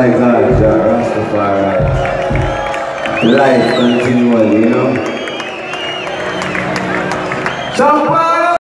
my God, Jah Rastafari. Life continually, you know. Champagne!